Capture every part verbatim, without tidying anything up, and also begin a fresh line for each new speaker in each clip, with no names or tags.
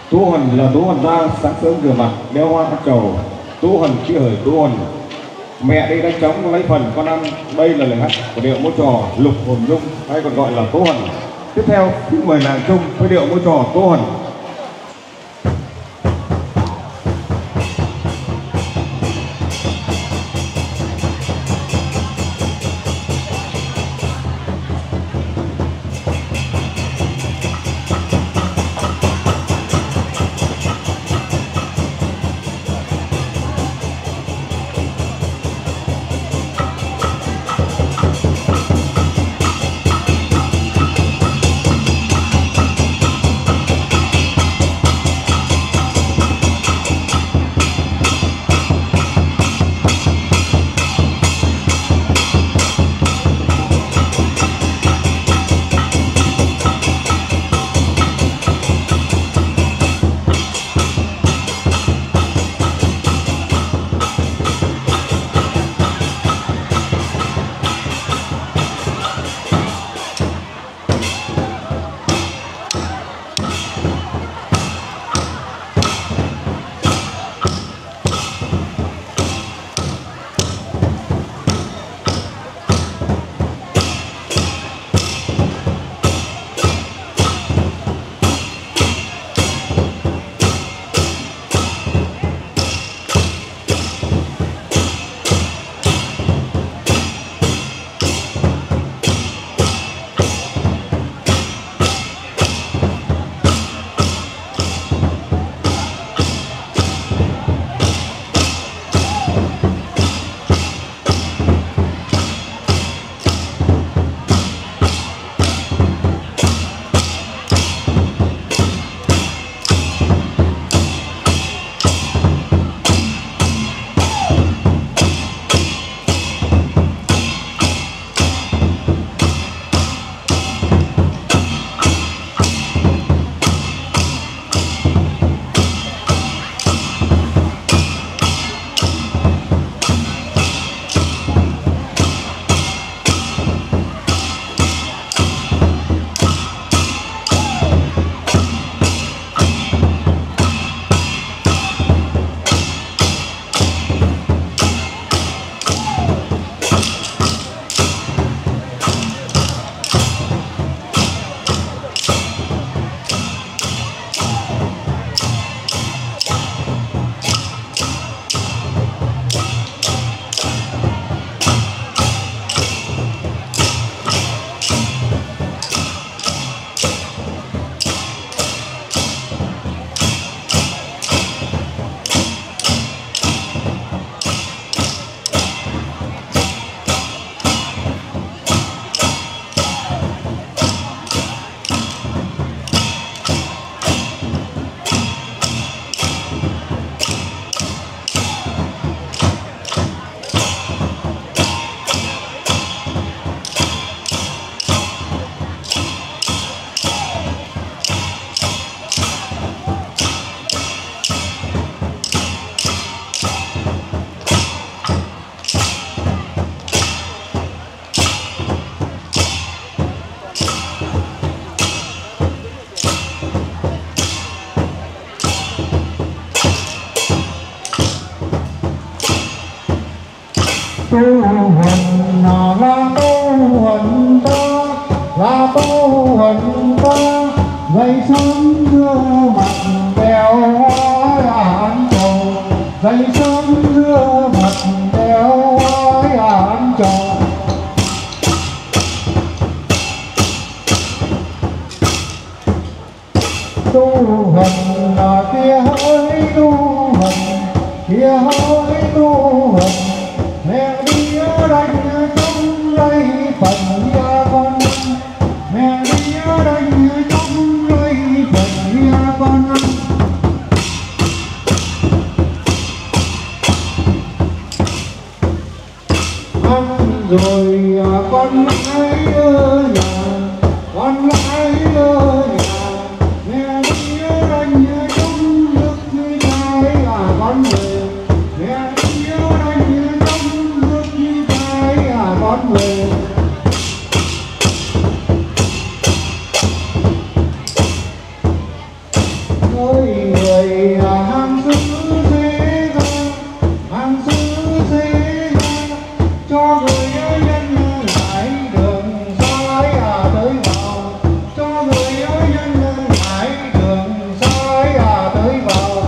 Tú Huần là Tú Huần ra sáng sớm rửa mặt đeo hoa ăn trầu. Tú Huần khi hởi Tú Huần, mẹ đi đánh trống lấy phần con ăn. Đây là lời hát của điệu múa trò Lục Hồn Dung hay còn gọi là Tú Huần. Tiếp theo xin mời làng Trung với điệu múa trò Tú Huần.
tu Huần là tu Huần ta, là tu Huần ta, dậy sớm đưa mặt đèo hoa án trầu, dậy sớm đưa mặt đèo hoa án trầu. Tu Huần là kia hỡi tu Huần, kia hỡi tu Huần, mẹ đi ở đây trong đây phần nhà con, mẹ đi ở đây trong đây phần nhà con. Ăn rồi con lại ở nhà, con lại ở nhà, mẹ đi ở đây trong nước như trái à con về, mẹ đi ở đây trong nước như trái à con về. ơi người hàng xứ thế ra, hàng xứ thế ra cho người nhân lại đường soi à tới vào, cho người nhân lại đường soi à tới vào.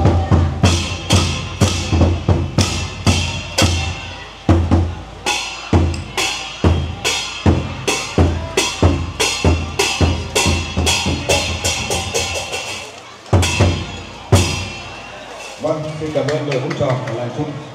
Vâng, xin cảm ơn đội vũ trò của làng Trung.